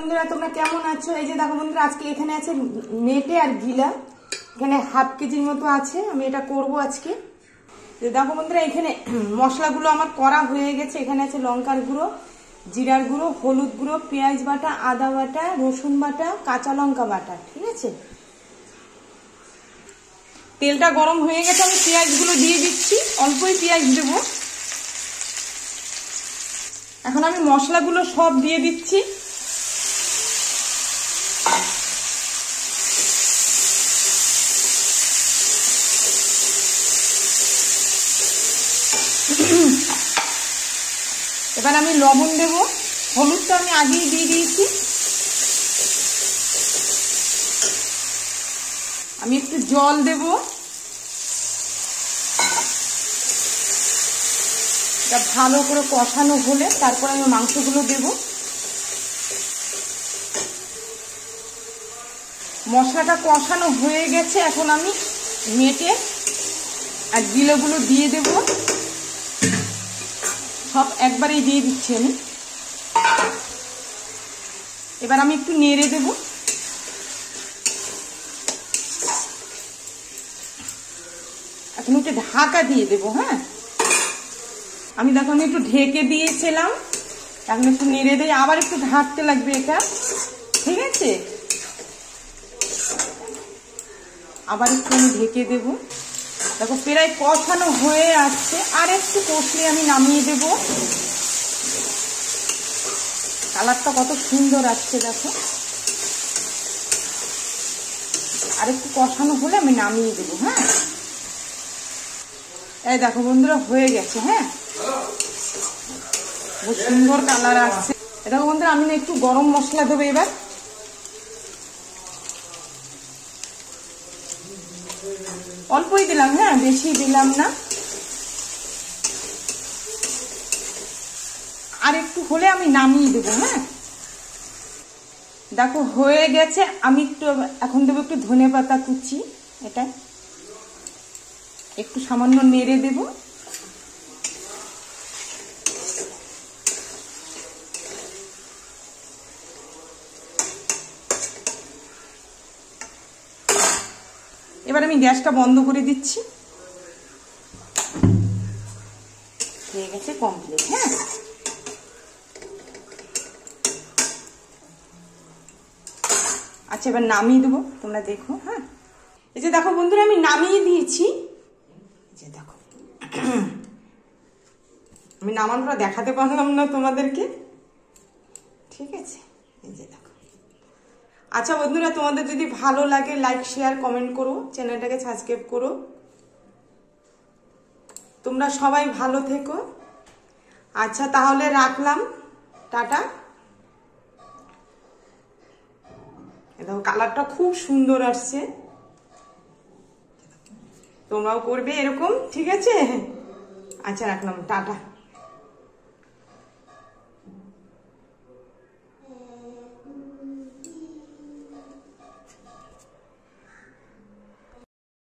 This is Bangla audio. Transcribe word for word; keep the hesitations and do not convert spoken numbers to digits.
বন্ধুরা তোমরা কেমন আছো? এই যে দেখো বন্ধুরা আজকে এখানে আছে মেটে আর গিলা, এখানে হাফ কেজির মতো আছে। আমি এটা করব আজকে। দেখো বন্ধুরা এখানে মশলাগুলো আমার করা হয়ে গেছে। এখানে আছে লঙ্কার গুঁড়ো, জিরার গুঁড়ো, হলুদ গুঁড়ো, পেঁয়াজ বাটা, আদা বাটা, রসুন বাটা, কাঁচা লঙ্কা বাটা। ঠিক আছে, তেলটা গরম হয়ে গেছে, আমি পেঁয়াজগুলো দিয়ে দিচ্ছি। অল্পই পেঁয়াজ দেব। এখন আমি মশলাগুলো সব দিয়ে দিচ্ছি। এবার আমি লবণ দেব, হলুদটা আমি আগেই দিয়ে দিয়েছি। আমি একটু জল দেব, এটা ভালো করে কষানো হলে তারপর আমি মাংসগুলো দেব। মশলাটা কষানো হয়ে গেছে, এখন আমি মেটে আর গিলোগুলো দিয়ে দেব। সব একবারেই দিয়ে দিচ্ছি আমি। এবার আমি একটু নেড়ে দেব। এখন একটু ঢাকা দিয়ে দেব। হ্যাঁ, আমি দেখো আমি একটু ঢেকে দিয়েছিলাম, এখন একটু নেড়ে দিয়ে আবার একটু ঢাকতে লাগবে এটা। ঠিক আছে, আবার একটু আমি ঢেকে দেব। দেখো প্রায় কষানো হয়ে আসছে, আর একটু কষলে আমি নামিয়ে দেব। কালারটা কত সুন্দর আসছে দেখো। আর একটু কষানো হলে আমি নামিয়ে দেবো। হ্যাঁ, এই দেখো বন্ধুরা হয়ে গেছে। হ্যাঁ, খুব সুন্দর কালার আসছে। দেখো বন্ধুরা আমি না একটু গরম মশলা দেবো এবার। অল্পই দিলাম, হ্যাঁ বেশি দিলাম না। আর একটু হলে আমি নামিয়ে দেবো। হ্যাঁ, দেখো হয়ে গেছে। আমি একটু এখন দেবো একটু ধনে পাতা কুচি, এটা একটু সামান্য নেড়ে দেব। এবার আমি গ্যাসটা বন্ধ করে দিচ্ছি। হয়ে গেছে কমপ্লিট। হ্যাঁ, আচ্ছা এবার নামিয়ে দেবো, তোমরা দেখো। হ্যাঁ, এই যে দেখো বন্ধুরা আমি নামিয়ে দিয়েছি। যে দেখো আমি নামানোটা দেখাতে পারলাম না তোমাদেরকে। ঠিক আছে, এই যে দেখো। আচ্ছা বন্ধুরা তোমাদের যদি ভালো লাগে লাইক শেয়ার কমেন্ট করো, চ্যানেলটাকে সাবস্ক্রাইব করো। তোমরা সবাই ভালো থেকো। আচ্ছা তাহলে রাখলাম, টাটা। দেখো কালারটা খুব সুন্দর আসছে, তোমরাও করবে এরকম। ঠিক আছে, আচ্ছা রাখলাম, টাটা।